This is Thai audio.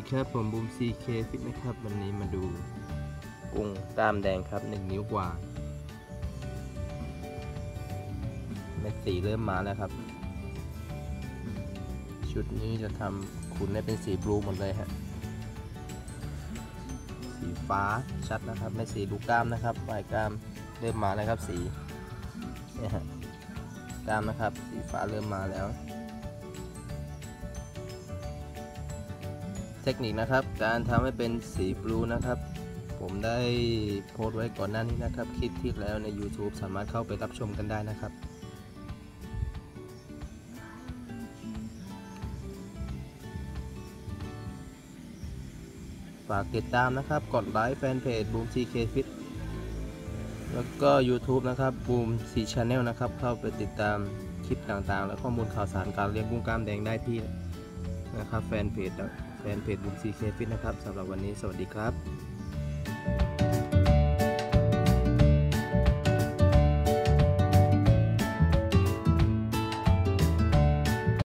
ครับผมบูม CK Fit นะครับวันนี้มาดูกุ้งกล้ามแดงครับ1 นิ้วกว่าเม็ดสีเริ่มมาแล้วครับชุดนี้จะทำขุนให้เป็นสีบลูหมดเลยฮะสีฟ้าชัดนะครับเม็ดสีดูกล้ามนะครับปลายกล้ามเริ่มมาแล้วครับสีเนี่ยฮะกล้ามนะครับสีฟ้าเริ่มมาแล้วเทคนิคนะครับการทำให้เป็นสีบลูนะครับผมได้โพสต์ไว้ก่อนหน้านี้นะครับคลิปที่แล้วใน YouTube สามารถเข้าไปรับชมกันได้นะครับฝากติดตามนะครับกดไลค์แฟนเพจ Boom CK Fit แล้วก็ YouTube นะครับ Boom C Channel นะครับเข้าไปติดตามคลิปต่างๆและข้อมูลข่าวสารการเลี้ยงกุ้งกล้ามแดงได้ที่นะครับแฟนเพจ Boom CK Fit นะครับสำหรับวันนี้สวัสดีครับ